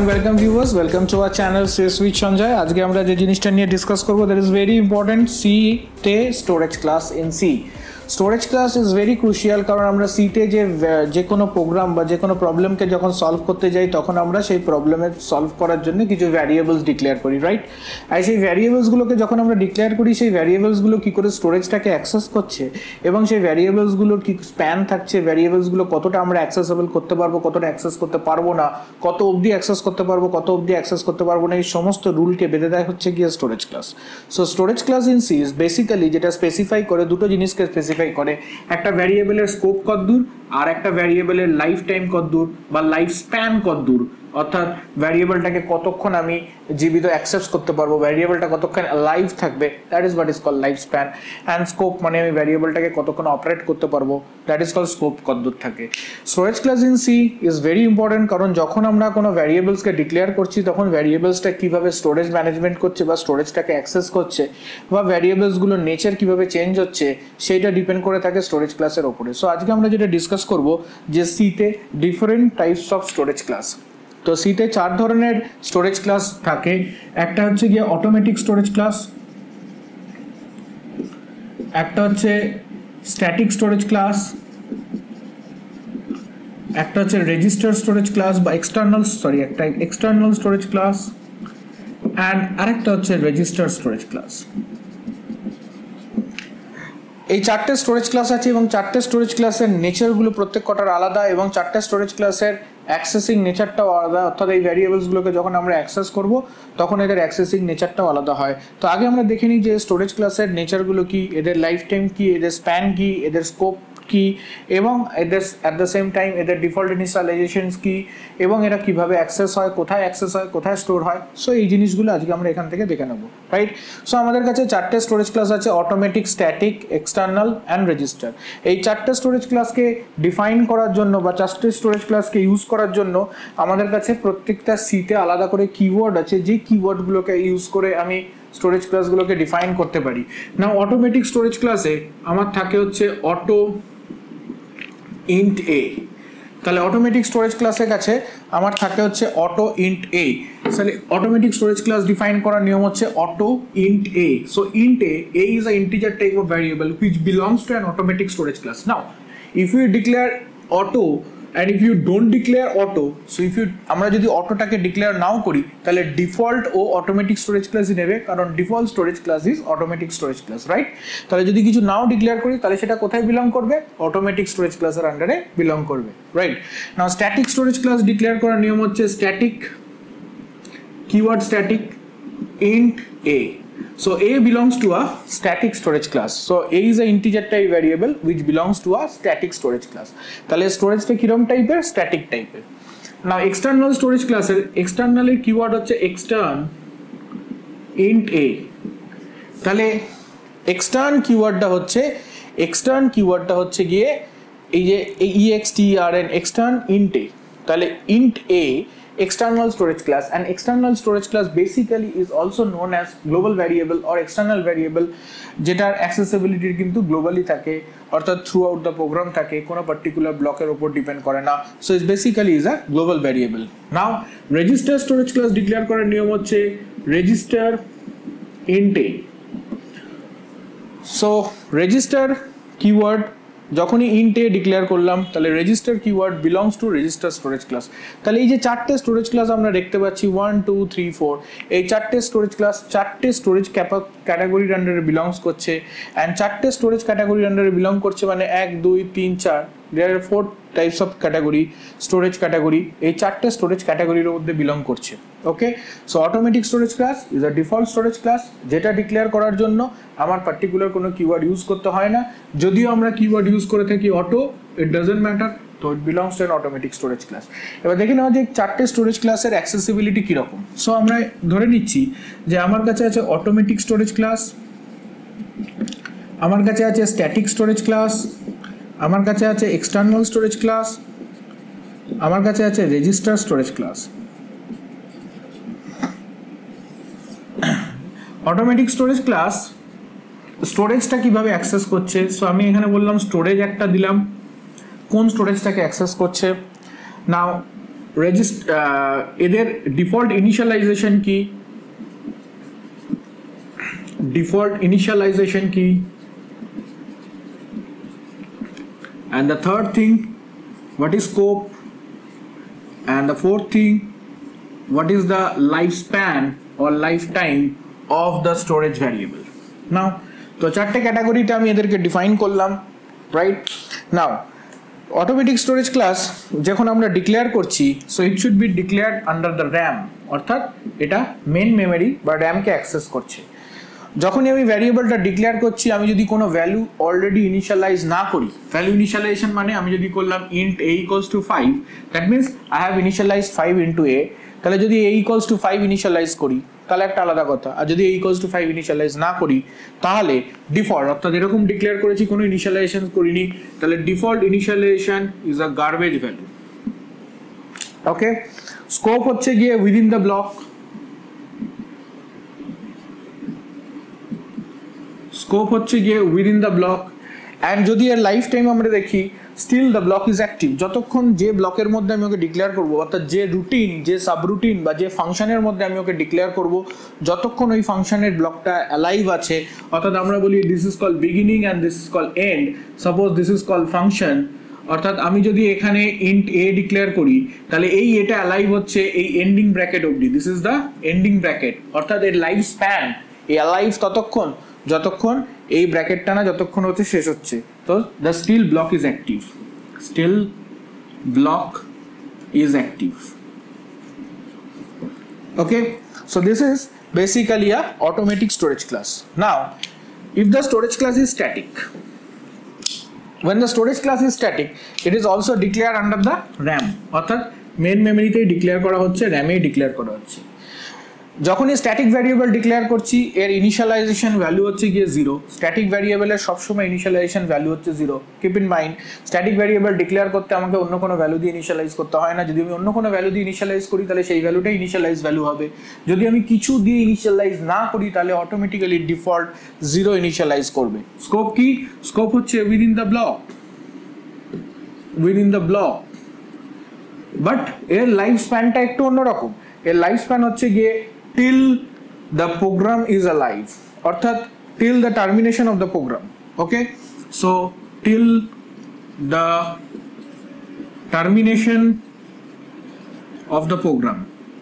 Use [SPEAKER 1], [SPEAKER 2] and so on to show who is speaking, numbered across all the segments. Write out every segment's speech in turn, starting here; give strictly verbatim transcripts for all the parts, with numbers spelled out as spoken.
[SPEAKER 1] and welcome viewers, welcome to our channel Swiss with Sanjay. আজকে আমরা যে জিনিসটা নিয়ে ডিসকাস করব that is very important, C তে storage class in C. Storage class is very crucial কারণ আমরা C তে যে যে কোনো প্রোগ্রাম বা যে কোনো প্রবলেমকে যখন সলভ করতে যাই তখন আমরা সেই প্রবলেমের সলভ করার জন্য কিছু ভ্যারিয়েবলস ডিক্লেয়ার করি, রাইট? আর সেই ভ্যারিয়েবলসগুলোকে যখন আমরা ডিক্লেয়ার করি সেই ভ্যারিয়েবলসগুলো কী করে স্টোরেজটাকে অ্যাক্সেস করছে এবং সেই ভ্যারিয়েবলসগুলোর কী স্প্যান থাকছে, ভ্যারিয়েবলসগুলো কতটা আমরা অ্যাক্সেসেবল করতে পারবো, কতটা অ্যাক্সেস করতে পারবো না, কত অবধি অ্যাক্সেস করতে পারবো, কত অবধি অ্যাক্সেস করতে পারবো না, এই সমস্ত রুলকে বেঁধে দেয় হচ্ছে গিয়ে storage class. So storage class in C is basically যেটা স্পেসিফাই করে দুটো জিনিসকে স্পেসিফাই করে, একটা ভ্যারিয়েবলের স্কোপ কতদূর আর একটা ভ্যারিয়েবলের লাইফ টাইম কতদূর বা লাইফ স্প্যান কতদূর, অর্থাৎ ভ্যারিয়েবলটাকে কতক্ষণ আমি জীবিত অ্যাক্সেস করতে পারবো, ভ্যারিয়েবলটা কতক্ষণ লাইভ থাকবে, that is what is call life span. And scope মানে আমি ভ্যারিয়েবলটাকে কতক্ষণ অপারেট করতে পারবো, দ্যাট ইজ কল স্কোপ কতদূর থাকে। Storage class in C is very important কারণ যখন আমরা কোনো ভ্যারিয়েবলসকে ডিক্লেয়ার করছি তখন ভ্যারিয়েবলসটা কীভাবে স্টোরেজ ম্যানেজমেন্ট করছে বা স্টোরেজটাকে অ্যাক্সেস করছে বা ভ্যারিয়েবলসগুলোর নেচার কীভাবে চেঞ্জ হচ্ছে সেইটা ডিপেন্ড করে থাকে স্টোরেজ ক্লাসের ওপরে। সো আজকে আমরা যেটা ডিসকাস করব যে সিতে different types of storage class. তো সিতে চার ধরনের স্টোরেজ ক্লাস থাকে। একটা হচ্ছে গিয়ে অটোমেটিক স্টোরেজ ক্লাস, একটা হচ্ছে স্ট্যাটিক স্টোরেজ ক্লাস, একটা হচ্ছে রেজিস্টার স্টোরেজ ক্লাস বা এক্সটার্নাল সরি একটা এক্সটার্নাল স্টোরেজ ক্লাস, অ্যান্ড আরেকটা হচ্ছে রেজিস্টার স্টোরেজ ক্লাস। এই চারটে স্টোরেজ ক্লাস আছে এবং চারটে স্টোরেজ ক্লাসের নেচারগুলো প্রত্যেক কটার আলাদা এবং চারটে স্টোরেজ ক্লাসের অ্যাক্সেসিং নেচারটাও আলাদা, অর্থাৎ এই ভ্যারিয়েবলসগুলোকে যখন আমরা অ্যাক্সেস করব তখন এদের অ্যাক্সেসিং নেচারটাও আলাদা হয়। তো আগে আমরা দেখে নিই যে স্টোরেজ ক্লাসের নেচারগুলো কি, এদের লাইফ টাইম কি, এদের স্প্যান কি, এদের স্কোপ কি এবং এদের অ্যাট দ্য সেম টাইম এদের ডিফল্ট ইনিশিয়ালাইজেশনস কি এবং এরা কিভাবে অ্যাক্সেস হয়, কোথায় অ্যাক্সেস হয়, কোথায় স্টোর হয়। সো এই জিনিসগুলো আজকে আমরা এখান থেকে দেখে নেব, রাইট? সো আমাদের কাছে চারটে স্টোরেজ ক্লাস আছে, automatic, static, external and register. এই চারটে স্টোরেজ ক্লাসকে ডিফাইন করার জন্য বা চারটে স্টোরেজ ক্লাসকে ইউজ করার জন্য আমাদের কাছে প্রত্যেকটা সিতে আলাদা করে কিওয়ার্ড আছে, যে কিওয়ার্ডগুলোকে ইউজ করে আমি স্টোরেজ ক্লাসগুলোকে ডিফাইন করতে পারি। না অটোমেটিক স্টোরেজ ক্লাসে আমার থাকে হচ্ছে অটো ইন্ট এ, তাহলে অটোমেটিক স্টোরেজ ক্লাসের কাছে আমার থাকে হচ্ছে অটো ইন্ট এ। তাহলে অটোমেটিক স্টোরেজ ক্লাস ডিফাইন করার নিয়ম হচ্ছে auto int a. So int a, a is an integer type of variable which belongs to an automatic storage class. Now if you declare auto and if you don't declare auto, so if you আমরা যদি অটোটাকে declare নাও করি তাহলে default ও automatic storage ক্লাসই নেবে কারণ default storage class is automatic storage class, right? তাহলে যদি কিছু নাও ডিক্লেয়ার করি তাহলে সেটা কোথায় বিলং করবে? অটোমেটিক স্টোরেজ ক্লাসের আন্ডারে বিলং করবে, right? Now static storage class declare করার নিয়ম হচ্ছে static keyword static int a. So a belongs to a static storage class. So a is a integer type variable which belongs to a static storage class. তাহলে স্টোরেজটা কিরকম টাইপের? Static টাইপের। নাও external storage ক্লাসের এক্সটার্নালের keyword হচ্ছে extern int a। তাহলে extern কিওয়ার্ডটা হচ্ছে এক্সটার্ন কিওয়ার্ডটা হচ্ছে গিয়ে এই যে extern এক্সটার্ন int a। তাহলে int a external storage class, and external storage class basically is also known as global variable or external variable যেটার accessibility কিন্তু গ্লোবালি থাকে, অর্থাৎ থ্রু আউট দ্য প্রোগ্রাম থাকে, কোনো পার্টিকুলার ব্লকের উপর ডিপেন্ড করে না। So it's basically is a global variable. Now register storage class declare করার নিয়ম হচ্ছে register int a. So register keyword যখনই ইন্ট এ ডিক্লেয়ার করলাম তাহলে register keyword belongs to register storage class. তাহলে এই যে চারটে স্টোরেজ ক্লাস আমরা দেখতে পাচ্ছি ওয়ান টু থ্রি ফোর, এই চারটে স্টোরেজ ক্লাস চারটে স্টোরেজ ক্যাটাগরির আন্ডারে বিলংস করছে। অ্যান্ড চারটে স্টোরেজ ক্যাটাগরির আন্ডারে বিলং করছে মানে এক দুই তিন চার, there are four types of category storage category, এই চারটে স্টোরেজ ক্যাটাগরির মধ্যে বিলং করছে। Okay, so automatic storage class is a default storage class যেটা ডিক্লেয়ার করার জন্য আমার পার্টিকুলার কোনো কিওয়ার্ড ইউজ করতে হয় না। যদিও আমরা কিওয়ার্ড ইউজ করে থাকি অটো, ইট ডাজন্ট ম্যাটার, তো it belongs to an automatic storage class. এবার দেখে নেওয়া যে চারটে স্টোরেজ ক্লাসের অ্যাক্সেসিবিলিটি কীরকম। সো আমরা ধরে নিচ্ছি যে আমার কাছে আছে অটোমেটিক স্টোরেজ ক্লাস, আমার কাছে আছে স্ট্যাটিক স্টোরেজ ক্লাস, আমার কাছে আছে এক্সটার্নাল স্টোরেজ ক্লাস, আমার কাছে আছে register storage class. Automatic storage class স্টোরেজটা কিভাবে অ্যাক্সেস করছে? সো আমি এখানে বললাম স্টোরেজ একটা দিলাম, কোন স্টোরেজটাকে অ্যাক্সেস করছে। নাও রেজিস্ট এদের ডিফল্ট ইনিশিয়ালাইজেশন কি, ডিফল্ট ইনিশিয়ালাইজেশন কি, and the third thing what is scope, and the fourth thing what is the lifespan or lifetime of the storage variable. Now তো চারটে ক্যাটাগরিতে আমি এদেরকে ডিফাইন করলাম, right? Now automatic storage class যখন আমরা ডিক্লেয়ার করছি, so it should be declared under the RAM, অর্থাৎ এটা মেন মেমোরি বা র্যামকে অ্যাক্সেস করছে। যখনই আমি ভ্যারিয়েবলটা ডিক্লেয়ার করছি, আমি যদি কোনো ভ্যালু অলরেডি ইনিশিয়ালাইজ না করি, ভ্যালু ইনিশিয়ালাইজেশন মানে আমি যদি করলাম int a equals to five, that means I have initialize five into a, তাহলে যদি a equals to five initialize করি তাহলে একটা আলাদা কথা, আর যদি a equals to five initialize না করি তাহলে ডিফল্ট, অর্থাৎ এরকম ডিক্লেয়ার করেছি কোনো ইনিশিয়ালাইজেশন করিনি, তাহলে default initialization is a garbage value. Okay, scope হচ্ছে গিয়ে উইদিন দ্য ব্লক, স্কোপ হচ্ছে গিয়ে উইদিন দ্য ব্লক, অ্যান্ড যদি এর লাইফ টাইম আমরা দেখি, still the block is active. যতক্ষণ যে ব্লকের মধ্যে আমি ওকে ডিক্লেয়ার করবো, অর্থাৎ যে রুটিন, যে সাবরুটিন বা যে ফাংশনের মধ্যে আমি ওকে ডিক্লেয়ার করবো, যতক্ষণ ওই ফাংশনের ব্লকটা অ্যালাইভ আছে, অর্থাৎ আমরা বলি this is call beginning and this is call end, suppose this is call function, অর্থাৎ আমি যদি এখানে ইন্ট এ ডিক্লেয়ার করি তাহলে এই এটা অ্যালাইভ হচ্ছে এই এন্ডিং ব্র্যাকেট অবধি, this is the ending bracket, অর্থাৎ এর লাইফ স্প্যান এই অ্যালাইভ ততক্ষণ যতক্ষণ এই ব্র্যাকেটটা না যতক্ষণ হচ্ছে শেষ হচ্ছে। তো the still block is active, still block is active. Okay, so this is basically a automatic storage class. Now if the storage class is static, when the storage class is static, it is also declared under the RAM, অর্থাৎ main মেমোরিতেই declare করা হচ্ছে, র্যামেই declare করা হচ্ছে। যখনই static variable declare করছি, এর initialization value হচ্ছে গিয়ে জিরো। স্ট্যাটিক ভ্যারিয়েবলের সবসময় ইনিশিয়ালাইজেশন ভ্যালু হচ্ছে zero. Keep in mind, static variable declare করতে আমাকে অন্য কোনো ভ্যালু দিয়ে ইনিশিয়ালাইজ করতে হয় না। যদি আমি অন্য কোনো ভ্যালু দিয়ে ইনিশিয়ালাইজ করি তাহলে সেই ভ্যালুটাই ইনিশিয়ালাইজ ভ্যালু হবে। যদি আমি কিছু দিয়ে ইনিশিয়ালাইজ না করি তাহলে অটোমেটিক্যালি ডিফল্ট জিরো ইনিশিয়ালাইজ করবে। স্কোপ কি? স্কোপ হচ্ছে within the block, within the block, but এর লাইফ স্প্যানটা একটু অন্যরকম। এর লাইফ স্প্যান হচ্ছে গিয়ে till the program is alive, অর্থাৎ till the termination of the program. Okay, so till the termination of the program,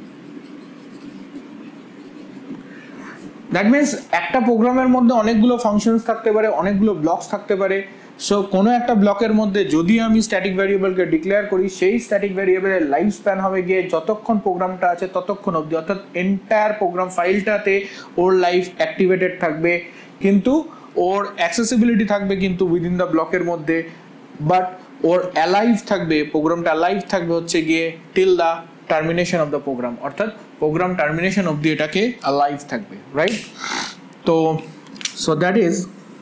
[SPEAKER 1] that means একটা প্রোগ্রামের মধ্যে অনেকগুলো ফাংশনস থাকতে পারে, অনেকগুলো ব্লকস থাকতে পারে। সো কোনো একটা ব্লকের মধ্যে যদি আমি স্ট্যাটিক ভ্যারিয়েবলকে ডিক্লেয়ার করি, সেই স্ট্যাটিক ভ্যারিয়েবলের লাইফ স্প্যান হবে গিয়ে যতক্ষণ প্রোগ্রামটা আছে ততক্ষণ অবধি, অর্থাৎ এন্টায়ার প্রোগ্রাম ফাইলটাতে ওর লাইফ অ্যাক্টিভেটেড থাকবে, কিন্তু ওর অ্যাক্সেসিবিলিটি থাকবে কিন্তু উইদিন দ্য ব্লকের মধ্যে, বাট ওর অ্যালাইভ থাকবে, প্রোগ্রামটা অ্যালাইভ থাকবে হচ্ছে গিয়ে till the termination of the program, অর্থাৎ প্রোগ্রাম টার্মিনেশন অবধি এটাকে অ্যালাইভ থাকবে, রাইট? তো সো দ্যাট ইজ,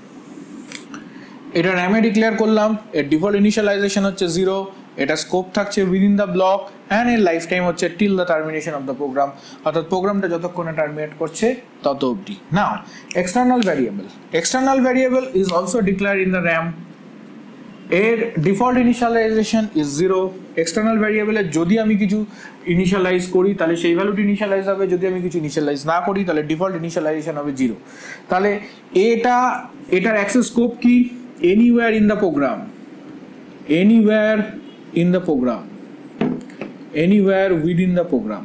[SPEAKER 1] এটা র্যামে ডিক্লেয়ার করলাম, এর ডিফল্ট ইনিশিয়ালাইজেশন হচ্ছে জিরো, এটা স্কোপ থাকছে উইদিন দ্য ব্লক, অ্যান্ড এর লাইফ টাইম হচ্ছে till the termination of the program, অর্থাৎ প্রোগ্রামটা যতক্ষণে টার্মিনেট করছে তত অবধি। Now external variable, external variable is also declare in the RAM, এর default initialization is zero. External ভ্যারিয়েবলের যদি আমি কিছু ইনিশিয়ালাইজ করি তাহলে সেই ভ্যালুটি ইনিশিয়ালাইজ হবে, যদি আমি কিছু ইনিশিয়ালাইজ না করি তাহলে ডিফল্ট ইনিশিয়ালাইজেশন হবে জিরো। তাহলে এটা, এটার অ্যাক্সেস স্কোপ কি? anywhere in the program, anywhere in the program, anywhere within the program,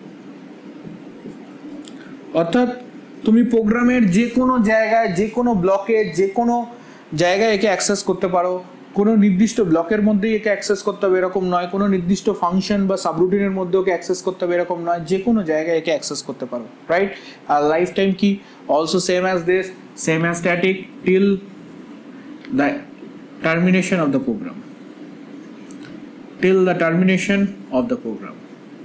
[SPEAKER 1] অর্থাৎ তুমি প্রোগ্রামের যে কোনো জায়গায়, যে কোনো ব্লকে, যে কোনো জায়গায় একে অ্যাক্সেস করতে পারো। কোনো নির্দিষ্ট ব্লকের মধ্যেই একে অ্যাক্সেস করতে হবে এরকম নয়, কোনো নির্দিষ্ট ফাংশন বা সাবরুটিনের মধ্যে ওকে অ্যাক্সেস করতে হবে এরকম নয়, যে কোনো জায়গায় একে অ্যাক্সেস করতে পারো, রাইট? আর লাইফ টাইম কি? Also same as this, same as static, till the termination of the program, till the termination of the program.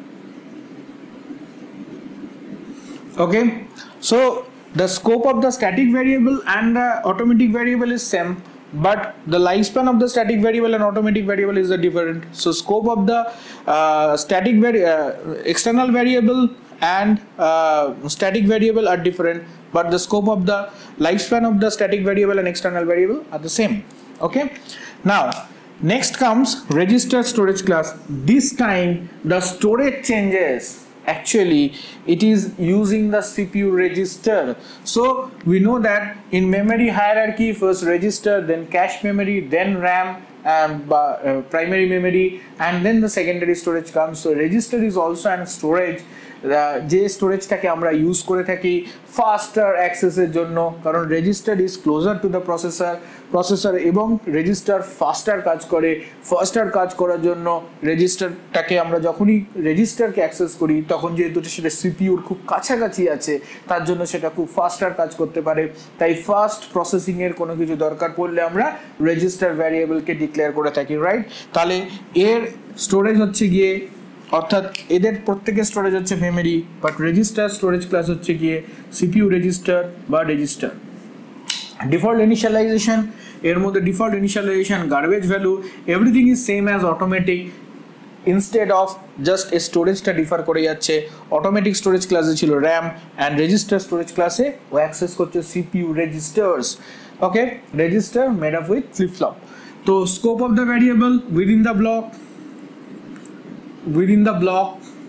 [SPEAKER 1] Okay, so the scope of the static variable and the automatic variable is same, but the lifespan of the static variable and automatic variable is the different. So scope of the uh, static vari uh, external variable and uh, static variable are different, but the scope of the lifespan of the static variable and external variable are the same. Okay, now Next comes register storage class. This time the storage changes. Actually it is using the C P U register. So we know that in memory hierarchy, first register, then cache memory, then RAM, and uh, uh, primary memory, and then the secondary storage comes. So register is also an storage যে স্টোরেজটাকে আমরা use করে থাকি ফাস্টার অ্যাক্সেসের জন্য, কারণ register is closer to the processor processor এবং register faster কাজ করে। ফাস্টার কাজ করার জন্য রেজিস্টারটাকে আমরা যখনই রেজিস্টারকে অ্যাক্সেস করি তখন যেহেতু সেটা সিপিইউর খুব কাছাকাছি আছে তার জন্য সেটা খুব ফাস্টার কাজ করতে পারে। তাই ফাস্ট প্রসেসিংয়ের কোনো কিছু দরকার পড়লে আমরা রেজিস্টার ভ্যারিয়েবলকে ডিক্লেয়ার করে থাকি, রাইট? তাহলে এর স্টোরেজ হচ্ছে গিয়ে, অর্থাৎ এদের প্রত্যেকের স্টোরেজ হচ্ছে memory, but register storage class হচ্ছে গিয়ে সিপিইউ রেজিস্টার বা রেজিস্টার। ডিফল্ট ইনিশিয়ালাইজেশন, এর মধ্যে default initialization, garbage value, everything is same as automatic. Instead of just a স্টোরেজটা ডিফার করে যাচ্ছে। অটোমেটিক স্টোরেজ ক্লাসে ছিল র্যাম, অ্যান্ড রেজিস্টার স্টোরেজ ক্লাসে ও অ্যাক্সেস করছে CPU registers. Okay, register made up with flip flop. তো scope of the variable within the block, within the block,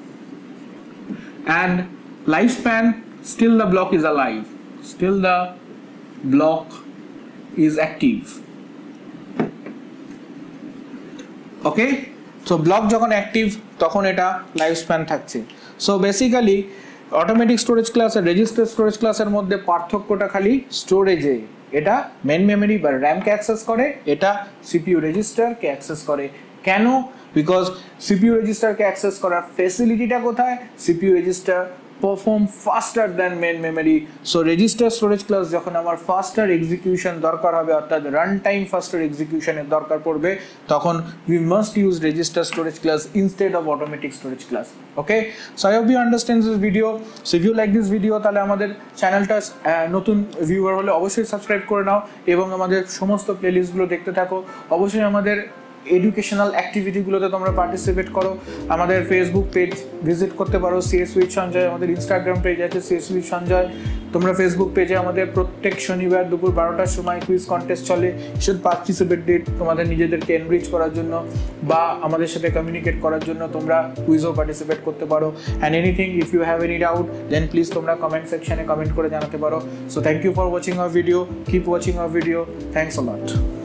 [SPEAKER 1] and lifespan, still the block is alive, still the block is active. Okay, so block যখন active তখন এটা life span থাকছে। So basically automatic storage class আর register storage ক্লাসের মধ্যে পার্থক্যটা খালি স্টোরেজে। এটা মেন মেমরি বা র্যামকে অ্যাক্সেস করে, এটা সিপিইউ রেজিস্টারকে অ্যাক্সেস করে। কেন? বিকজ সিপিইউ রেজিস্টারকে অ্যাক্সেস করার ফেসিলিটিটা কোথায়? CPU register perform faster than main memory. So register storage class যখন আমার ফাস্টার এক্সিকিউশন দরকার হবে, অর্থাৎ রান টাইম ফাস্টার এক্সিকিউশনের দরকার পড়বে, তখন we must use register storage class instead of automatic storage class. Okay, so I hope you understand this video. So if you like this video, তাহলে আমাদের চ্যানেলটা নতুন ভিউয়ার হলে অবশ্যই সাবস্ক্রাইব করে নাও এবং আমাদের সমস্ত প্লেলিস্টগুলো দেখতে থাকো। অবশ্যই আমাদের এডুকেশনাল অ্যাক্টিভিটিগুলোতে তোমরা পার্টিসিপেট করো। আমাদের ফেসবুক পেজ ভিজিট করতে পারো, সিএস উইথ সঞ্জয়। আমাদের ইনস্টাগ্রাম পেজ আছে সিএস উইথ সঞ্জয়। তোমরা ফেসবুক পেজে আমাদের প্রত্যেক শনিবার দুপুর বারোটার সময় কুইজ কন্টেস্ট চলে। শুড পার্টিসিপেট ডেট তোমাদের নিজেদেরকে এনরিচ করার জন্য বা আমাদের সাথে কমিউনিকেট করার জন্য তোমরা কুইজও পার্টিসিপেট করতে পারো। And anything if you have any doubt then please তোমরা কমেন্ট সেকশনে কমেন্ট করে জানাতে পারো। So thank you for watching our video, keep watching our video, thanks a lot.